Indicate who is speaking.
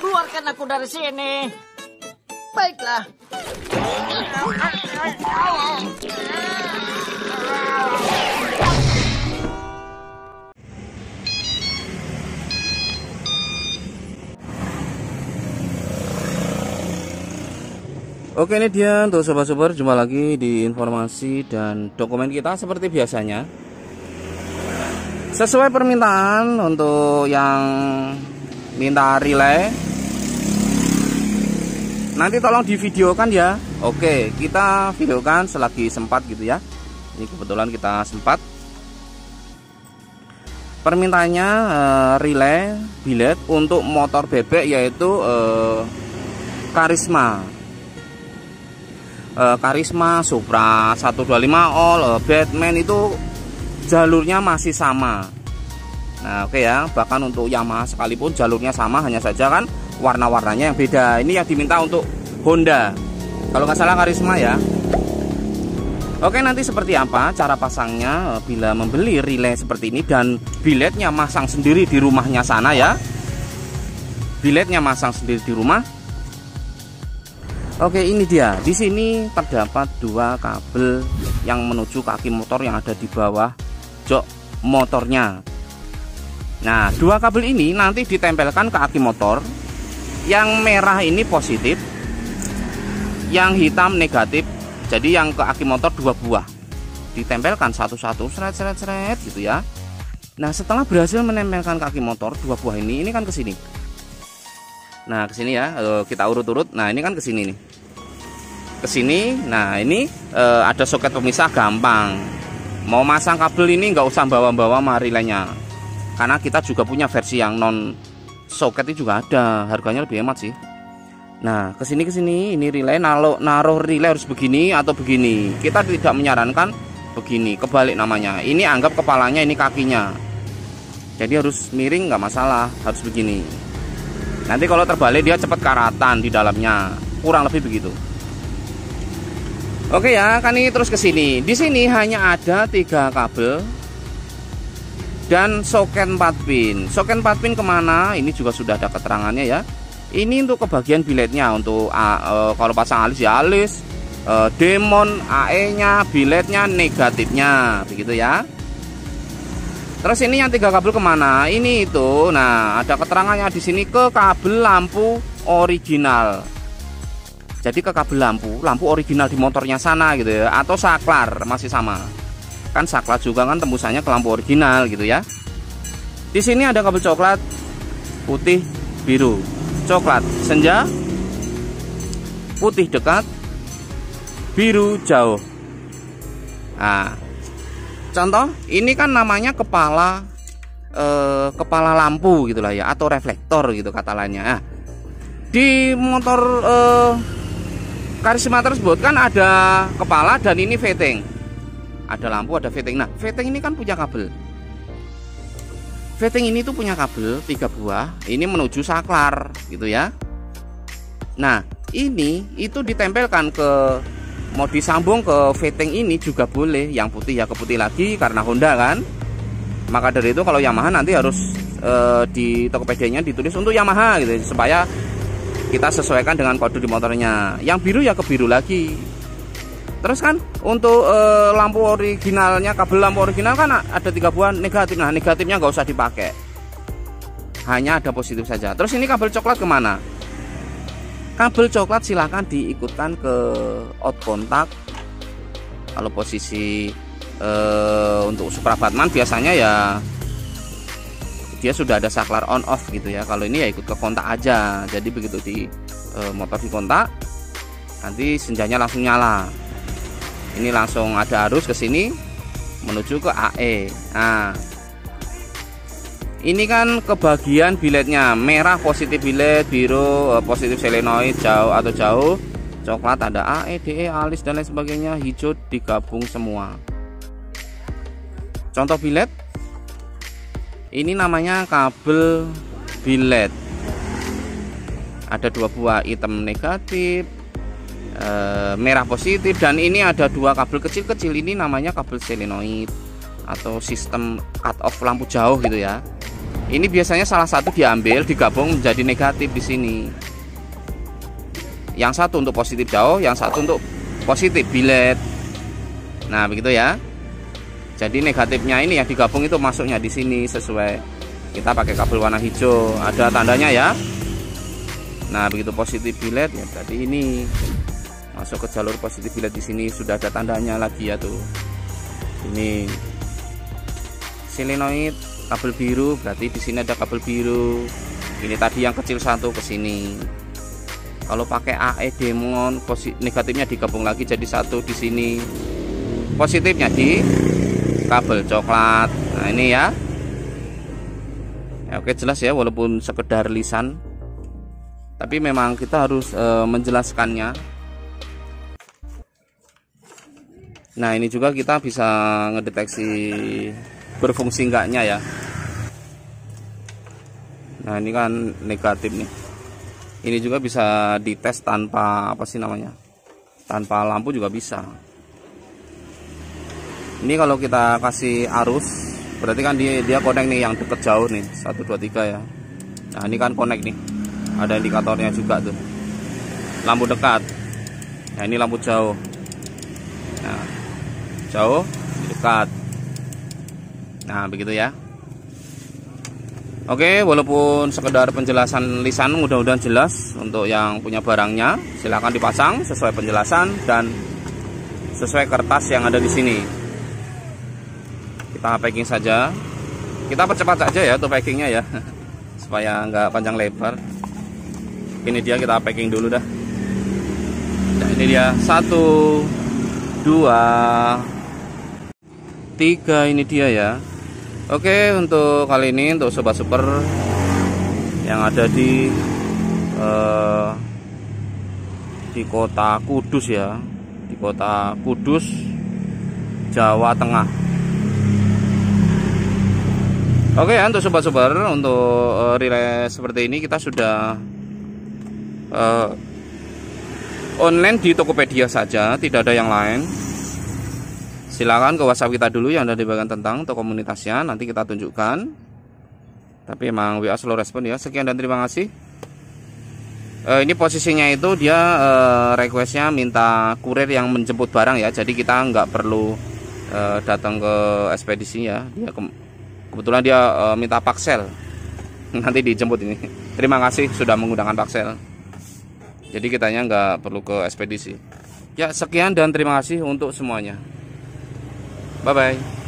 Speaker 1: Keluarkan aku dari sini. Baiklah.
Speaker 2: Oke, ini dia untuk sobat-sobat, jumpa lagi di informasi dan dokumen kita seperti biasanya. Sesuai permintaan untuk yang minta relay, nanti tolong divideokan ya. Oke, kita videokan selagi sempat gitu ya. Ini kebetulan kita sempat. Permintaannya relay billet untuk motor bebek, yaitu Karisma, Supra 125 All, Batman, itu jalurnya masih sama. Nah, oke ya, bahkan untuk Yamaha sekalipun jalurnya sama, hanya saja kan warna-warnanya yang beda. Ini yang diminta untuk Honda, kalau nggak salah Karisma ya. Oke, nanti seperti apa cara pasangnya bila membeli relay seperti ini dan biletnya masang sendiri di rumahnya sana ya. Biletnya masang sendiri di rumah. Oke, ini dia. Di sini terdapat dua kabel yang menuju kaki motor yang ada di bawah jok motornya. Nah, dua kabel ini nanti ditempelkan ke aki motor. Yang merah ini positif, yang hitam negatif. Jadi yang ke aki motor dua buah. Ditempelkan satu-satu, seret gitu ya. Nah, setelah berhasil menempelkan kaki motor dua buah ini kan ke sini. Nah, ke sini ya, kita urut-urut. Nah, ini kan ke sini nih. Ke sini. Nah, ini ada soket pemisah, gampang. Mau masang kabel ini nggak usah bawa-bawa relaynya. Karena kita juga punya versi yang non soket ini juga ada. Harganya lebih hemat sih. Nah, ke sini ini relay, naruh relay harus begini atau begini. Kita tidak menyarankan begini, kebalik namanya. Ini anggap kepalanya, ini kakinya. Jadi harus miring nggak masalah, harus begini. Nanti kalau terbalik dia cepat karatan di dalamnya, kurang lebih begitu. Oke ya, kan ini terus ke sini. Di sini hanya ada 3 kabel dan soket 4 pin. Soket 4 pin kemana? Ini juga sudah ada keterangannya ya. Ini untuk kebagian biletnya, untuk kalau pasang alis ya alis, demon, AE-nya, biletnya, negatifnya, begitu ya. Terus ini yang 3 kabel kemana? Ini itu. Nah, ada keterangannya di sini ke kabel lampu original. Jadi ke kabel lampu original di motornya sana gitu ya, atau saklar masih sama. Kan saklar juga kan tembusannya ke lampu original gitu ya. Di sini ada kabel coklat, putih, biru. Coklat senja, putih dekat, biru jauh. Nah, contoh, ini kan namanya kepala lampu gitulah ya, atau reflektor gitu kata lainnya. Nah, di motor Karisma tersebut kan ada kepala dan ini fitting. Ada lampu, ada fitting. Nah, fitting ini kan punya kabel. Fitting ini tuh punya kabel 3 buah. Ini menuju saklar gitu ya. Nah, ini itu ditempelkan ke, mau disambung ke fitting ini juga boleh. Yang putih ya ke putih lagi karena Honda kan. Maka dari itu kalau Yamaha nanti harus di Tokopedia-nya ditulis untuk Yamaha gitu, supaya kita sesuaikan dengan kode di motornya. Yang biru ya ke biru lagi. Terus kan untuk lampu originalnya, kabel lampu original kan ada 3 buah negatif. Nah, negatifnya nggak usah dipakai, hanya ada positif saja. Terus ini kabel coklat kemana? Kabel coklat silahkan diikutkan ke out kontak. Kalau posisi untuk Supra Batman biasanya ya dia sudah ada saklar on off gitu ya. Kalau ini ya ikut ke kontak aja. Jadi begitu di motor di kontak, nanti senjanya langsung nyala. Ini langsung ada arus ke sini menuju ke AE. Nah, ini kan kebagian biletnya, merah positif bilet, biru positif solenoid jauh atau jauh, coklat ada AE, DE, alis dan lain sebagainya, hijau digabung semua. Contoh bilet, ini namanya kabel bilet. Ada 2 buah, hitam negatif, merah positif, dan ini ada 2 kabel kecil-kecil. Ini namanya kabel solenoid atau sistem cut off lampu jauh gitu ya. Ini biasanya salah satu diambil, digabung menjadi negatif di sini. Yang satu untuk positif jauh, yang satu untuk positif bilet. Nah, begitu ya. Jadi negatifnya ini yang digabung itu masuknya di sini sesuai. Kita pakai kabel warna hijau, ada tandanya ya. Nah, begitu positif bilet ya berarti ini masuk ke jalur positif bilet. Di sini sudah ada tandanya lagi ya tuh. Ini solenoid kabel biru, berarti di sini ada kabel biru. Ini tadi yang kecil satu ke sini. Kalau pakai AE demon, negatifnya digabung lagi jadi satu di sini. Positifnya di kabel coklat. Nah, ini ya. Ya, oke, jelas ya, walaupun sekedar lisan. Tapi memang kita harus menjelaskannya. Nah, ini juga kita bisa ngedeteksi berfungsi enggaknya ya. Nah, ini kan negatif nih. Ini juga bisa dites tanpa apa sih namanya, tanpa lampu juga bisa. Ini kalau kita kasih arus berarti kan dia connect nih yang deket jauh nih 1 2 3 ya. Nah, ini kan connect nih, ada indikatornya juga tuh, lampu dekat. Nah, ini lampu jauh. Nah, jauh dekat. Nah, begitu ya. Oke, walaupun sekedar penjelasan lisan, mudah-mudahan jelas. Untuk yang punya barangnya silahkan dipasang sesuai penjelasan dan sesuai kertas yang ada di sini. Kita packing saja. Kita percepat saja ya untuk packingnya ya, supaya nggak panjang lebar. Ini dia, kita packing dulu dah. Nah, ini dia 1 2 3, ini dia ya. Oke, untuk kali ini untuk sobat super yang ada di kota Kudus ya, di kota Kudus, Jawa Tengah. Oke ya, untuk sobat super, untuk relay seperti ini kita sudah online di Tokopedia saja, tidak ada yang lain. Silakan ke WhatsApp kita dulu yang ada di bagian tentang atau komunitasnya, nanti kita tunjukkan. Tapi emang WA slow respon ya. Sekian dan terima kasih. Ini posisinya itu dia requestnya minta kurir yang menjemput barang ya. Jadi kita nggak perlu datang ke ekspedisi ya. Dia kebetulan dia minta paksel. Nanti dijemput ini. Terima kasih sudah menggunakan paksel. Jadi kitanya nggak perlu ke ekspedisi. Ya, sekian dan terima kasih untuk semuanya. Bye-bye.